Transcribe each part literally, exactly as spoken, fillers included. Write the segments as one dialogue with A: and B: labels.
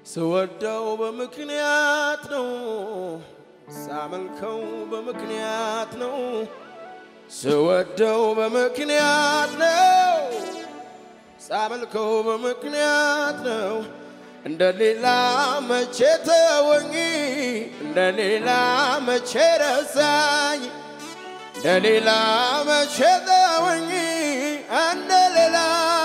A: ስወደው በምክንያት ነው ሳመልከው በምክንያት ነው ስወደው በምክንያት ነው ሳመልከው በምክንያት ነው እንደሌላ መቼ ተወኝ እንደሌላ መቼ ረሳኝ እንደሌላ መቼ ተወኝ እንደሌላ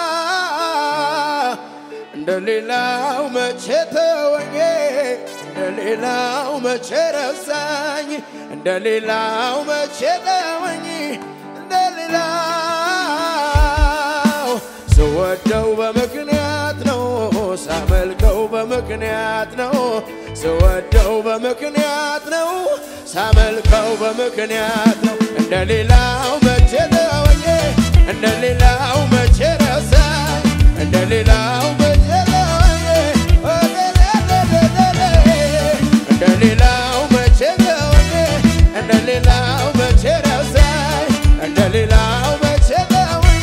A: እንደሌላው መቼ ተወኝ እንደሌላው መቼ ረሳኝ እንደሌላው መቼ ተወኝ እንደሌላው ስወደው በምክንያት ነው ሳመልከው በምክንያት ነው ስወደው በምክንያት ነው ሳመልከው በምክንያት ነው እንደሌላው መቼ ተወኝ እንደሌላው መቼ ረሳኝ እንደሌላው መቼ ተወኝ እንደሌላው መቼ ተወኝ እንደሌላው መቼ ረሳኝ እንደሌላው መቼ ተወኝ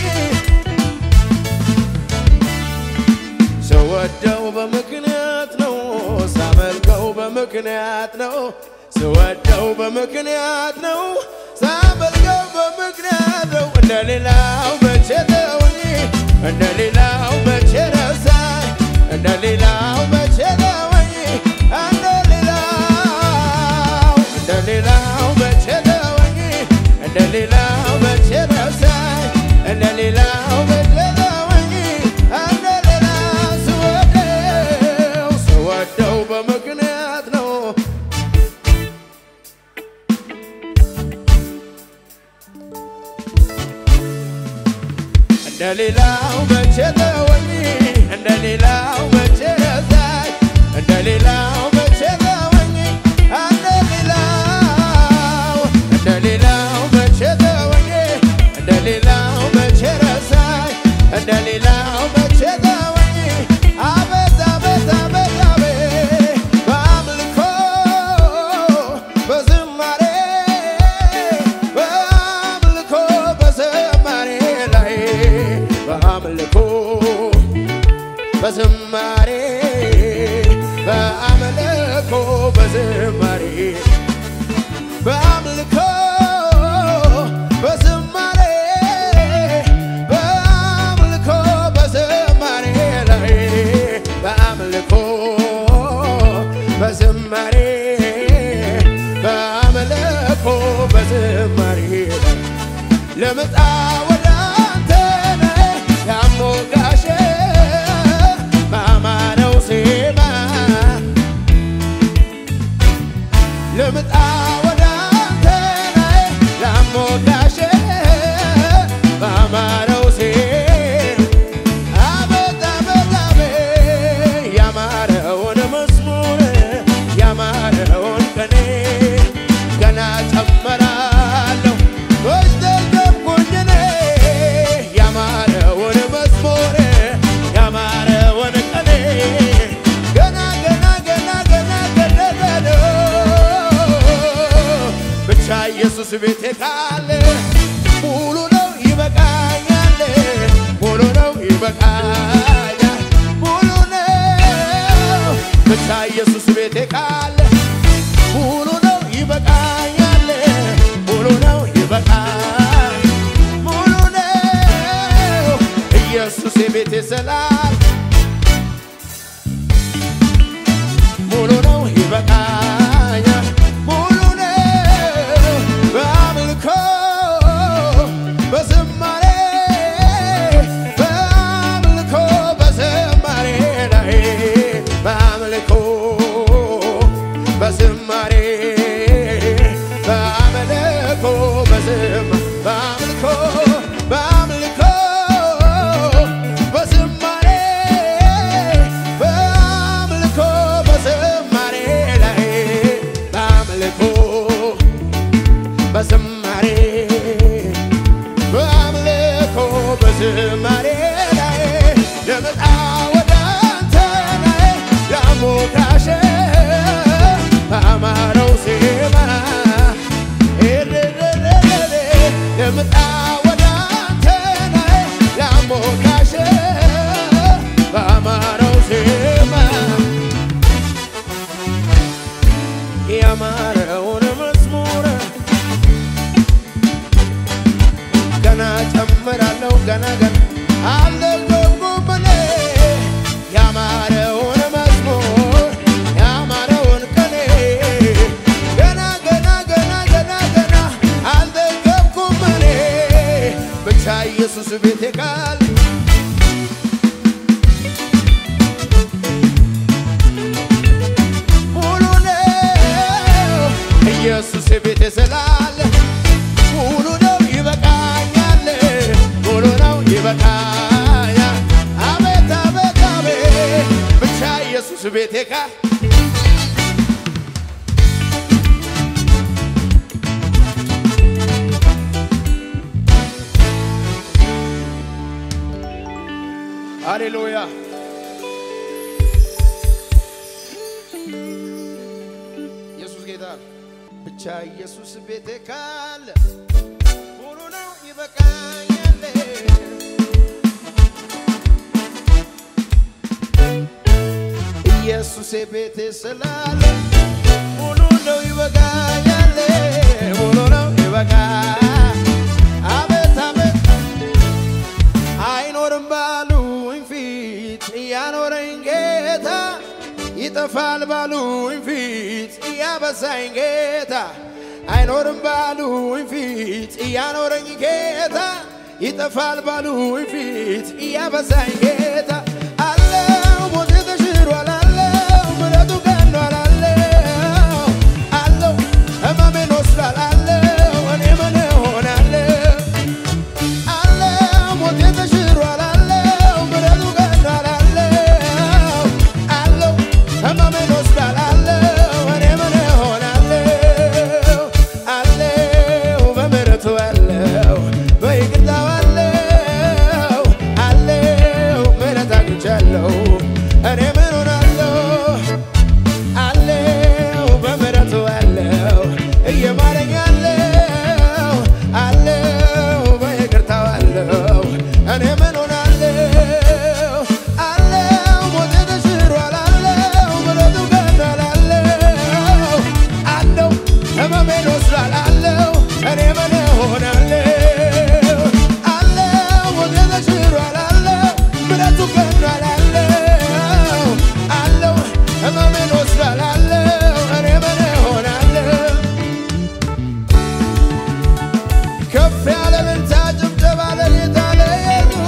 A: ስወደው በምክንያት ነው ሳመልከው በምክንያት ነው ስወደው በምክንያት ነው ሳመልከው በምክንያት ነው እንደሌላው መቼ ተወኝ እንደሌላው መቼ ረሳኝ እንደሌላው መቼ ተወኝ እንደሌላው እንደሌላው መቼ ተወኝ እንደሌላው መቼ ረሳኝ እንደሌላው መቼ ተወኝ እንደሌላው ስወደው ስወደው በምክንያት ነው እንደሌላው መቼ ተወኝ እንደሌላው መቼ ረሳኝ እንደሌላው መቼ ተወኝ እንደሌላው እንደሌላው መቼ ተወኝ እንደሌላው መቼ ረሳኝ እንደሌላው መቼ ተወኝ አቤት አቤት አቤት አቤት በአምልኮ በዝማሬ በአምልኮ በዝማሬ ላይ በአምልኮ በዝማሬ በአምልኮ በዝማሬ በአምልኮ በዝማሬ በአምልኮ በዝማሬ ላይ በአምልኮ በዝማሬ በአምልኮ በዝማሬ ለመጣ ወደ አንተ ያሞጋሼ ባማረው ዜማ ለመጣ ወደ አንተ ያሞጋሼ ባማረው ዜማ አቤት አቤት አቤት ያማረውን መዝሙር ያማረውን ቅኔ ገና ጨምራለሁ ወስደልኩኝ እኔ ያማረውን መዝሙር ያማረውን ቅኔ ገና ገና ገና ገና ገና ገና ብቻ ኢየሱስ ቤቴ ካለ ሙሉ ነው ይበቃኛል ሙሉ ነው ይበቃኛል ሙሉ ነው ብቻ ኢየሱስ ቤቴ ካለ ሙሉ ነው ይበቃኛል ሙሉ ነው ይበቃኛል ሙሉ ነው ኢየሱስ ቤቴ ሰላም ሙሉ ነው ይበቃኛል ሙሉ ነው በአምልኮ በዝማሬ በአምልኮ በዝማሬ ላይ በአምልኮ ኢየሱስ ቤቴ ካለ ሃሌሉያ ኢየሱስ ጌታ ብቻ ኢየሱስ ቤቴ ካለ ሙሉ ነው ይበቃኛል ኢየሱስ ቤቴ ስላለ ሙሉ ነው ይበቃኛል ሙሉ ነው ይበቃኛል አቤት አቤት አይኖርም ባሉኝ ፊት ያኖረኝ ጌታ ይጠፋል ባሉኝ ፊት ያበዛኝ ጌታ አይኖርም ባሉኝ ፊት ያኖረኝ ጌታ ይጠፋል ባሉኝ ፊት ያበዛኝ ጌታ አለው ሞት ተሽሯል አለው ምሕረቱ ገኗል አለው አለው ሕመሜን ወስዷል አለው እኔ ምን እሆናለሁ አለው ሞት ተሽሯል አለው ምሕረቱ ገኗል አለው አለው ሕመሜን ወስዷል አለው እኔ ምን እሆናለሁ አለው በምሕረቱ አለው በይቅርታው አለው አለው ምሕረት አግኝቻለሁ እኔ ምን እሆናለሁ አለው በምሕረቱ አለው እየማረኝ አለው አለው በይቅርታው አለው እኔ ምን እሆናለሁ አለው ሞቴ ተሽሯል አለው ምሕረቱ ገኗል አለው አለው ሕመሜን ወስዷል አለው እኔ ምን እሆናለሁ አለው ሞቴ ተሽሯል አለው ምሕረቱ ገኗል አለው አለው ሕመሜን ወስዷል አለው እኔ ምን እሆናለሁ ከፍ ያለ እልልታ ጭብጨባ ለጌታ ለኢየሱስ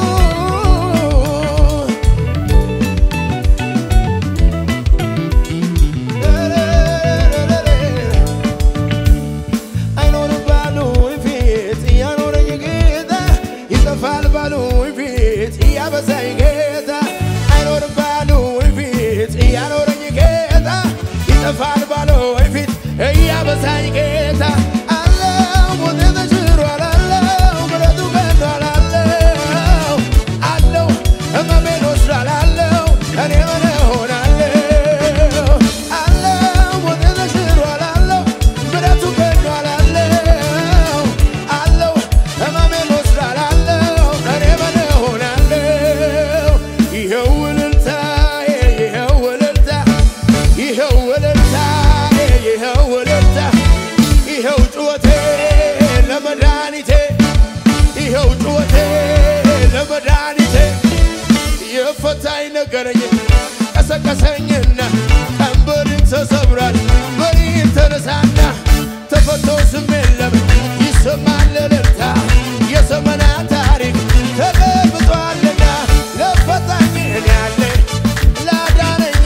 A: አይኖርም ባሉኝ ፊት ያኖረኝ ጌታ ይጠፋል ባሉኝ ፊት ያበዛኝ ጌታ አይኖርም ባሉኝ ፊት ያኖረኝ ጌታ ይጠፋል ባሉኝ ፊት ያበዛኝ ጌታ አለው ሞቴ ተሽሯል አለው ምሕረቱ ገኗል አለው አለው ሕመሜን ወስዷል አለው እኔ ምን እሆናለሁ አለው ሞቴ ተሽሯል አለው ምሕረቱ ገኗል አለው አለው ሕመሜን ወስዷል አለው እኔ ምን እሆናለሁ ይኸው እልልታዬ ይኸው እልልታ ይኸው እልልታ ይኸው እልልታ ይኸው ጩኸቴ ለመድኃኒቴ ይኸው ጩኸቴ ለመድኃኒቴ የፈታኝ ነገረኝ ቀሰቀሰኝና ቀንበሬን ተሰብሯል በሪን ተነሳና ተፈቶ ስም የለም ይሰማል እልልታ የዘመናት ታሪክ ተገልብጧልና ለፈታኝ እኔ አለኝ ላዳነኝ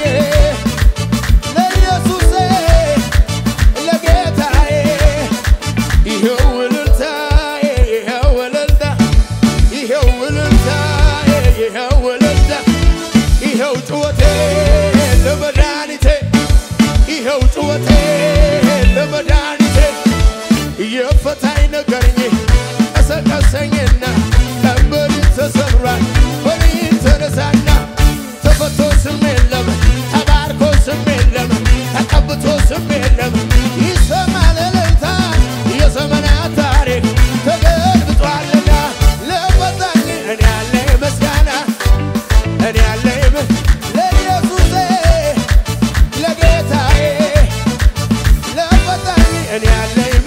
A: ለኢየሱሴ ለጌታዬ ይኸው እልልታዬ ይኸው እልልታ ይኸው እልልታዬ ይኸው እልልታ ይኸው ጩኸቴ ለመድኃኒቴ ይኸው ጩኸቴ ለመድኃኒቴ የፈታኝ ነገረኝ ቀሰቀሰኝና ቀንበሬን ተሰብሯል በሪን ተነሳና ተፈቶ ስም የለም ተባርኮ ስም የለም ተቀብቶ ስም የለም ይሰማል እልልታ የዘመናት ታሪክ ተገልብጧልና ለፈታኝ እኔ አለኝ ምስጋና እኔ አለኝ ለኢየሱሴ ለጌታዬ ለፈታኝ እኔ አለኝ